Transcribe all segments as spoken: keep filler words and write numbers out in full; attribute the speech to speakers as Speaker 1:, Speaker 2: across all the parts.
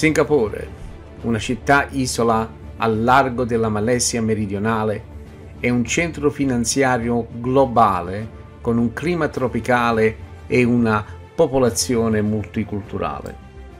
Speaker 1: Singapore, una città-isola al largo della Malesia meridionale, è un centro finanziario globale con un clima tropicale e una popolazione multiculturale.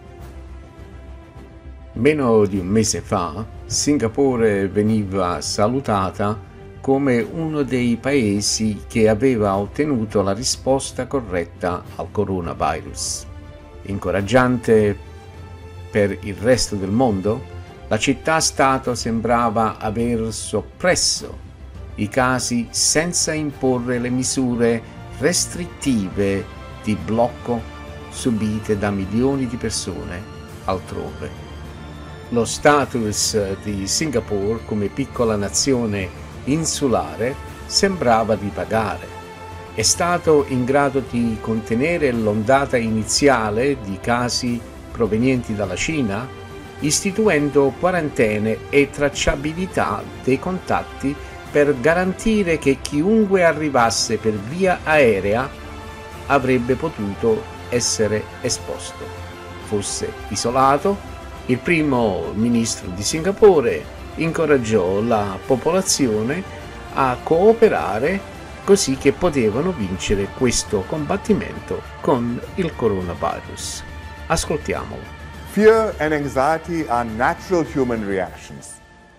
Speaker 1: Meno di un mese fa, Singapore veniva salutata come uno dei paesi che aveva ottenuto la risposta corretta al coronavirus. Incoraggiante per il resto del mondo, la città-stato sembrava aver soppresso i casi senza imporre le misure restrittive di blocco subite da milioni di persone altrove. Lo status di Singapore come piccola nazione insulare sembrava ripagare. È stato in grado di contenere l'ondata iniziale di casi provenienti dalla Cina, istituendo quarantene e tracciabilità dei contatti per garantire che chiunque arrivasse per via aerea avrebbe potuto essere esposto. Fosse isolato, il primo ministro di Singapore incoraggiò la popolazione a cooperare così che potevano vincere questo combattimento con il coronavirus. Ascoltiamolo.
Speaker 2: Fear and anxiety are natural human reactions.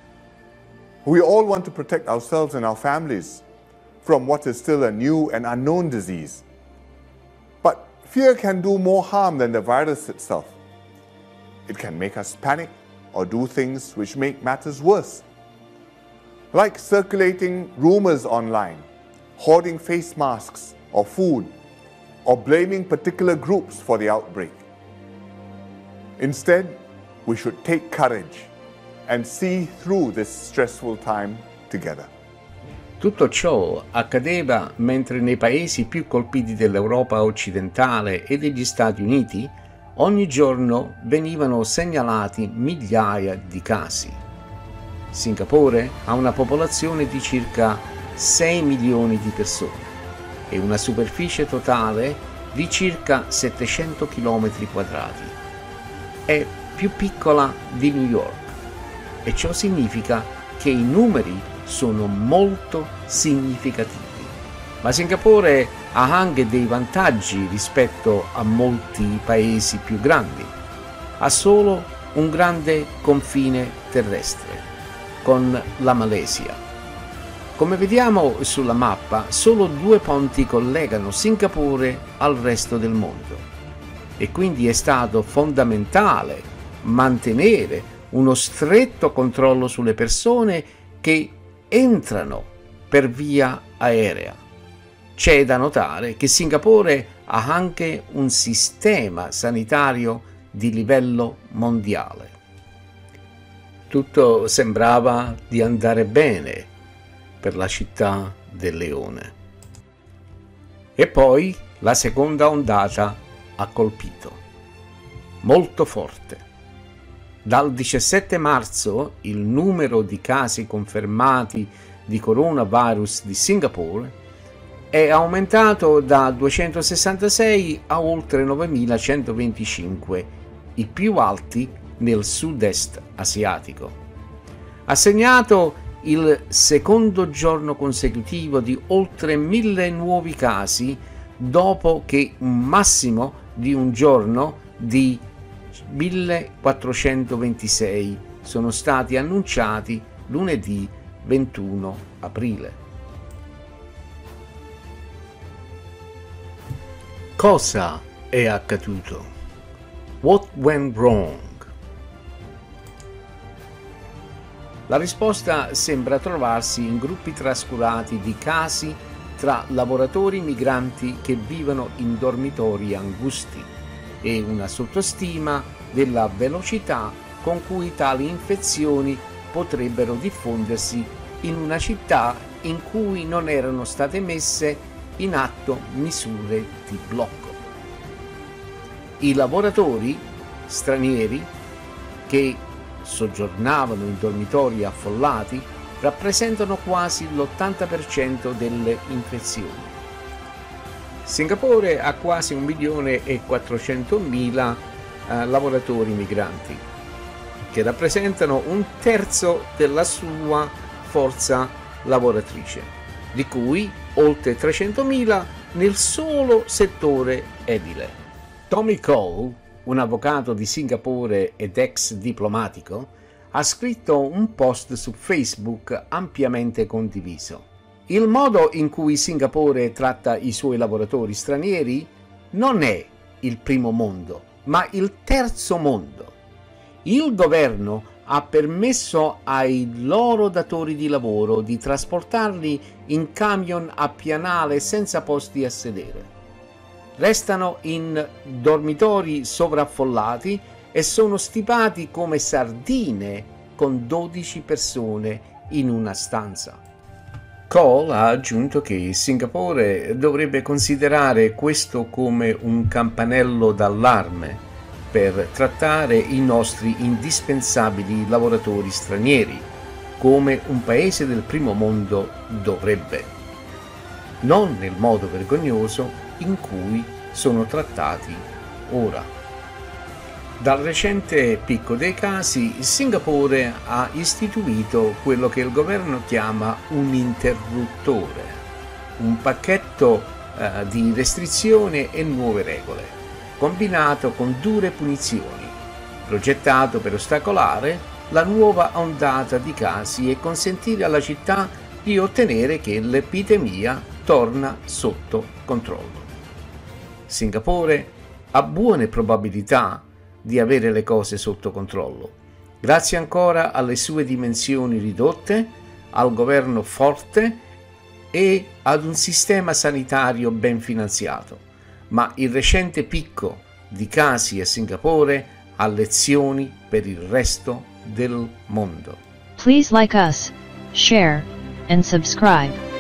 Speaker 2: We all want to protect ourselves and our families from what is still a new and unknown disease. But fear can do more harm than the virus itself. It can make us panic or do things which make matters worse, like circulating rumors online, hoarding face masks or food, or blaming particular groups for the outbreak. Instead, we should take courage and see through this stressful time together.
Speaker 1: Tutto ciò accadeva mentre nei paesi più colpiti dell'Europa occidentale e degli Stati Uniti ogni giorno venivano segnalati migliaia di casi. Singapore ha una popolazione di circa sei milioni di persone e una superficie totale di circa settecento chilometri quadrati. È più piccola di New York e ciò significa che i numeri sono molto significativi. Ma Singapore ha anche dei vantaggi rispetto a molti paesi più grandi. Ha solo un grande confine terrestre con la Malesia. Come vediamo sulla mappa, solo due ponti collegano Singapore al resto del mondo. E quindi è stato fondamentale mantenere uno stretto controllo sulle persone che entrano per via aerea. C'è da notare che Singapore ha anche un sistema sanitario di livello mondiale. Tutto sembrava di andare bene per la città del leone. E poi la seconda ondata ha colpito, molto forte. Dal diciassette marzo il numero di casi confermati di coronavirus di Singapore è aumentato da duecentosessantasei a oltre novemilacentoventicinque, i più alti nel sud-est asiatico. Ha segnato il secondo giorno consecutivo di oltre mille nuovi casi dopo che un massimo di un giorno di millequattrocentoventisei sono stati annunciati lunedì ventuno aprile. Cosa è accaduto? What went wrong? La risposta sembra trovarsi in gruppi trascurati di casi tra lavoratori migranti che vivono in dormitori angusti e una sottostima della velocità con cui tali infezioni potrebbero diffondersi in una città in cui non erano state messe in atto misure di blocco. I lavoratori stranieri che soggiornavano in dormitori affollati rappresentano quasi l'ottanta per cento delle infezioni. Singapore ha quasi un milione e quattrocentomila eh, lavoratori migranti che rappresentano un terzo della sua forza lavoratrice, di cui oltre trecentomila nel solo settore edile. Tommy Cole, un avvocato di Singapore ed ex diplomatico, ha scritto un post su Facebook ampiamente condiviso. Il modo in cui Singapore tratta i suoi lavoratori stranieri non è il primo mondo, ma il terzo mondo. Il governo ha permesso ai loro datori di lavoro di trasportarli in camion a pianale senza posti a sedere. Restano in dormitori sovraffollati e sono stipati come sardine con dodici persone in una stanza. Cole ha aggiunto che Singapore dovrebbe considerare questo come un campanello d'allarme per trattare i nostri indispensabili lavoratori stranieri, come un paese del primo mondo dovrebbe, non nel modo vergognoso in cui sono trattati ora. Dal recente picco dei casi, Singapore ha istituito quello che il governo chiama un interruttore, un pacchetto eh, di restrizioni e nuove regole, combinato con dure punizioni, progettato per ostacolare la nuova ondata di casi e consentire alla città di ottenere che l'epidemia torna sotto controllo. Singapore ha buone probabilità di avere le cose sotto controllo, grazie ancora alle sue dimensioni ridotte, al governo forte e ad un sistema sanitario ben finanziato. Ma il recente picco di casi a Singapore ha lezioni per il resto del mondo.
Speaker 3: Please like us, share, and subscribe.